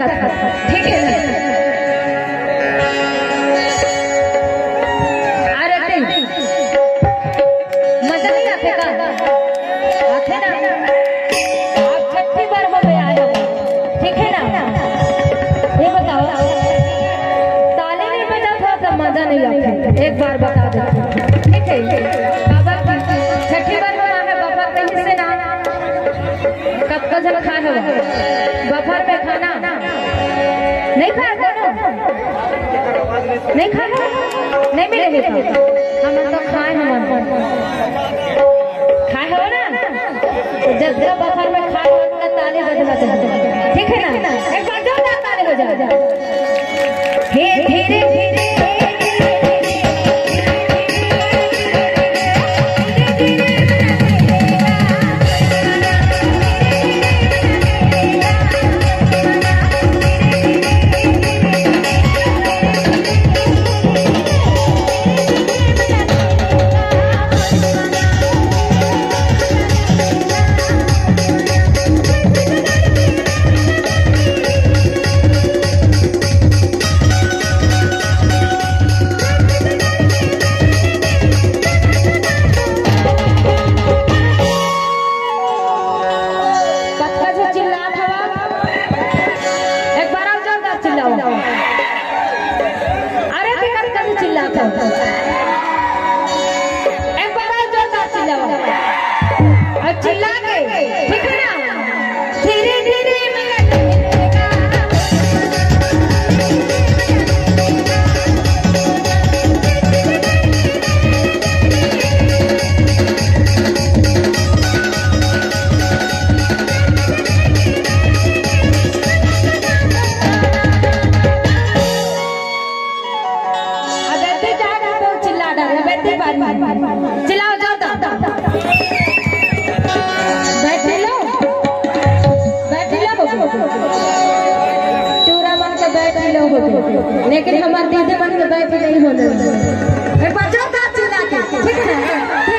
ताकत, ठीक है ना? अरे मजा नहीं आते का? आते ना? आप छठी बार हो गया है, ठीक है ना? ये बताओ, ताली नहीं बजा तो मजा नहीं आता। एक बार बता दो, ठीक है? बाबा छठी बार हुआ है, बाबा कहीं से ना कब का जब खाना दोपहर में खाना नहीं खाया था, नहीं खाया, नहीं मिलेगी हम तो खाए हम खाए हो ना, जब जब दोपहर में खाए ताली बजना चाहिए, ठीक है ना? एक बार जोरदार ताली हो जाए। धीरे धीरे चिल्ला के, ठीक है ना? धीरे धीरे चिल्ला डाल, चिल्लाओ जाओ, चूरा बन के बैठ लो, लेकिन हमारे दीदी बन के बैठ नहीं होने। एक बार जो चिल्ला के, ठीक है ना?